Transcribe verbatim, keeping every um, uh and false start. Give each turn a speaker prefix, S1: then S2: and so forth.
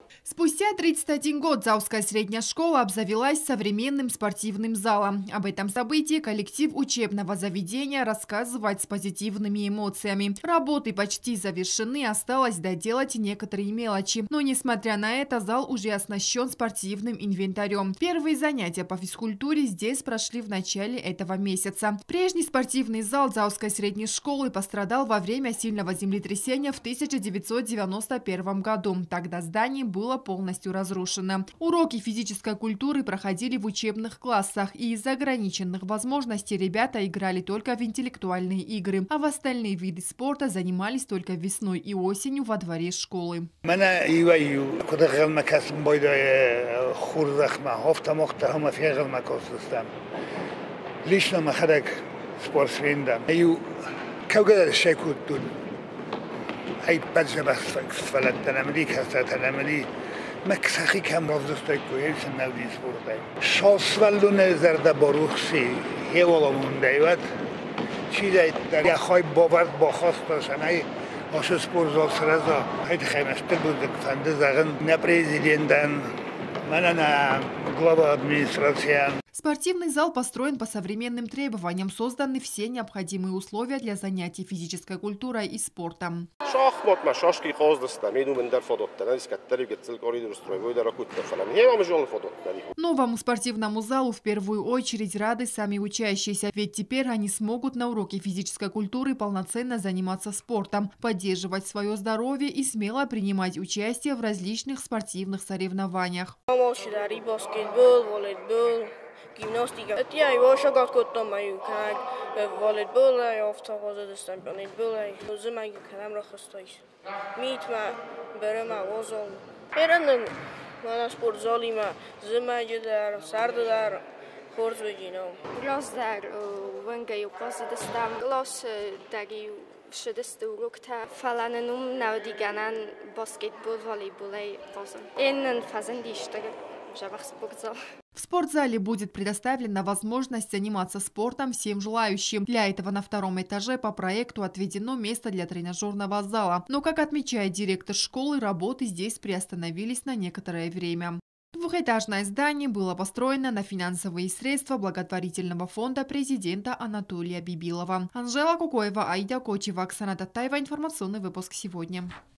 S1: Спустя тридцать один год Заузская средняя школа обзавелась современным спортивным залом. Об этом событии коллектив учебного заведения рассказывает с позитивными эмоциями. Работы почти завершены, осталось доделать некоторые мелочи. Но несмотря на это, зал уже оснащен спортивным инвентарем. Первые занятия по физкультуре здесь прошли в начале этого месяца. Прежний спортивный зал Заузской средней школы пострадал во время сильного землетрясения в тысяча девятьсот девяносто первом году. Тогда здание было полностью разрушено. Уроки физической культуры проходили в учебных классах, и из-за ограниченных возможностей ребята играли только в интеллектуальные игры, а в остальные виды спорта занимались только весной и осенью во дворе школы.
S2: مكسخي كم رفضستای کویش نودی سپورتای شاسولونه زرده باروخسی هی والا مونده‌اید چیزی در یه خواهی باور با خواست داشتنای آشو سپورزال سرزا هیچ خیمشتر بود فنده زغن نه президентен мене на глава администрации.
S1: Спортивный зал построен по современным требованиям, созданы все необходимые условия для занятий физической культурой и спортом. Новому спортивному залу в первую очередь рады сами учащиеся, ведь теперь они смогут на уроке физической культуры полноценно заниматься спортом, поддерживать свое здоровье и смело принимать участие в различных спортивных соревнованиях.
S3: Gimnastika. Ja, jag har själv gått om mig kan volleyboll, jag ofta har det stämplat boll. Så man kan man خستایش. میت ما برم آوازم. هرندن من sport زالی ما زمانی در سرد در خورد بگیرم.
S4: گلاس در ونگی و گلاس دستم. گلاس داری شده استوروکت فلانم نودیگانن باسکتبول والیبول بازم. این فزندیشتر جواب спортзал.
S1: В спортзале будет предоставлена возможность заниматься спортом всем желающим. Для этого на втором этаже по проекту отведено место для тренажерного зала. Но, как отмечает директор школы, работы здесь приостановились на некоторое время. Двухэтажное здание было построено на финансовые средства благотворительного фонда президента Анатолия Бибилова. Анжела Кукоева, Аида Кочева, Оксана Татаева. Информационный выпуск сегодня.